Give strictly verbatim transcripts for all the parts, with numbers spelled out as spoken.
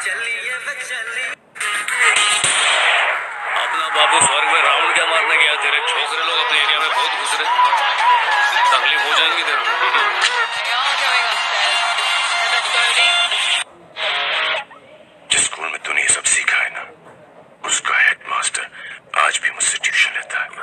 अपना बाबू स्वर्ग में राउंड क्या मारने गया? तेरे छोकरे लोग अपने एरिया में बहुत घुस रहे, तकलीफ हो जाएंगी तेरे को। जिस स्कूल में तूने ये सब सीखा है ना, उसका हेडमास्टर आज भी मुझसे ट्यूशन लेता है।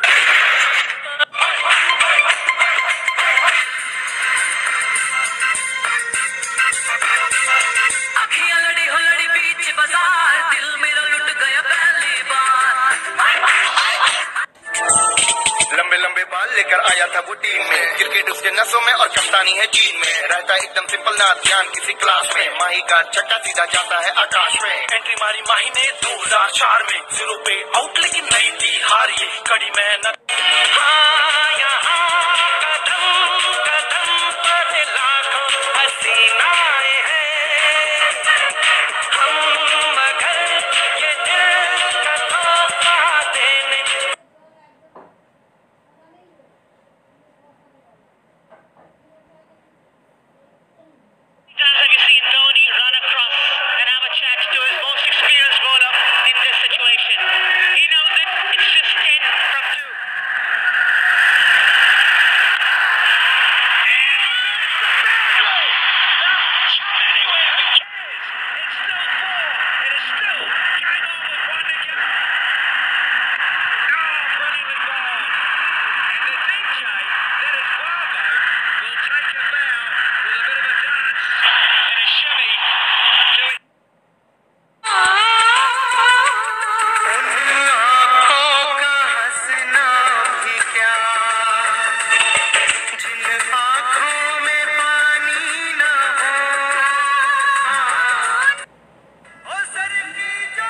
अखियां लड़ी हो लड़ी बीच बाजार, दिल मेरा लुट गया पहली बार। लंबे लंबे बाल लेकर आया था वो टीम में, क्रिकेट उसके नसों में और कप्तानी है जीन में। रहता एकदम सिंपल ना ध्यान किसी क्लास में, माही का छक्का सीधा जाता है आकाश में। एंट्री मारी माही ने दो हज़ार चार में, जीरो पे आउट लेकिन नहीं थी हार ये कड़ी मेहनत। हाँ यहाँ कदम कदम पर लाखों हसीनाएं हैं हम, मगर ये दिल का तोहफा देने। You see Dhoni run across and have a chat to his most experienced bowler in this situation. He knows it. It's just ten from two. Anyway, it's still four. It is still game over one again. Oh, brilliantly bowled. And the D J, that is Bravo, will take a bow with a bit of a dance and a shimmy to it. आँखों का हंसना भी क्या, जिन आँखों में पानी ना हो। ओ सर की जो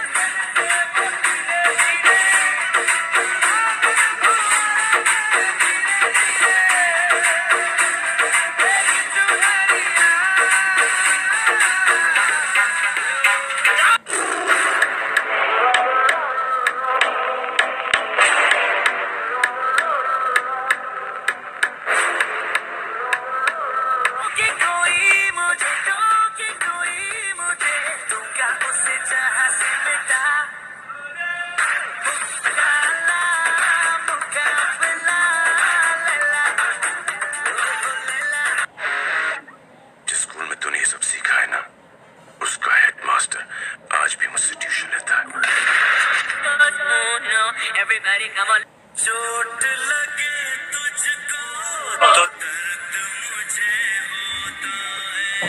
कि कोई मुझे तो कि कोई मुझे दूंगा उसे जहाँ से मिटा। मुकाबला मुकाबला लैला लैला। जिस स्कूल में तूने ये सब सीखा है ना, उसका हेडमास्टर आज भी मुझसे ट्यूशन लेता है। Everybody come on. चोट लगे तुझको तो दर्द मुझे होता है।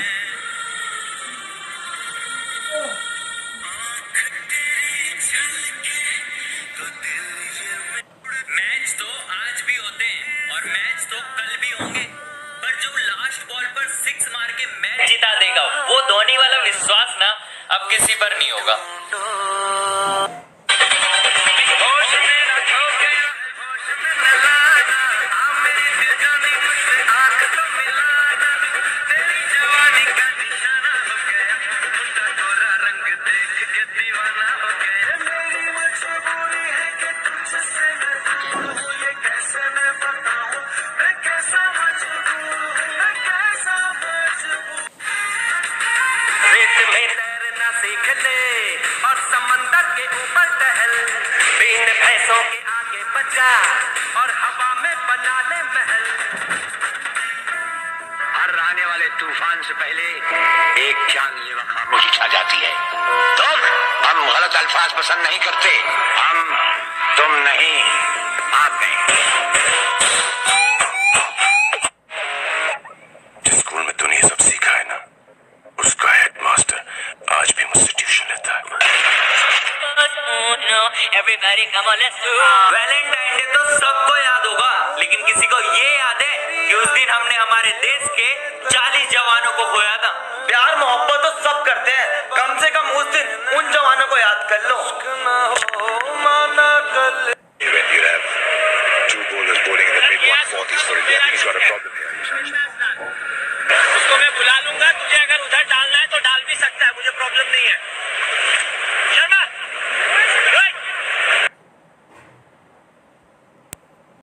आँख तेरी झलके तो दिल ये मैच तो आज भी होते हैं और मैच तो कल भी होंगे, पर जो लास्ट बॉल पर सिक्स मार के मैच जिता देगा, वो धोनी वाला विश्वास ना अब किसी पर नहीं होगा। होश मेरा खो गया, होश में न लाना, आ मेरी दिल जानी मुझसे आँख तो मिलाना। तेरी जवानी का निशाना हो गया, मुंडा गोरा रंग देख के दीवाना हो गया। मेरी मजबूरी है कि तुझसे मैं दूर हूँ, ये कैसे मैं बताऊँ, मैं कैसा मजबूर हूँ, मैं कैसा मजबूर। रेत में तैरना सीख ले और समंदर के ऊपर टहल, बिन भैंसों के आगे बचा और हवा में बना ले महल। हर आने वाले तूफान से पहले एक जानलेवा खामोशी छा जाती है। तो हम गलत अल्फाज पसंद नहीं करते, हम तुम नहीं आप नहीं। जिस स्कूल में तूने ये सब सीखा है ना, उसका हेडमास्टर आज भी मुझसे ट्यूशन लेता है। Everybody come on, let's do. Valentine day तो सबको याद होगा, लेकिन किसी को ये याद है कि उस दिन हमने हमारे देश के चालीस जवानों को खोया था। प्यार मोहब्बत तो सब करते हैं, कम से कम उस दिन उन जवानों को याद कर लो। When you have two bowlers bowling in the mid one forties for India, I think he's got a problem here.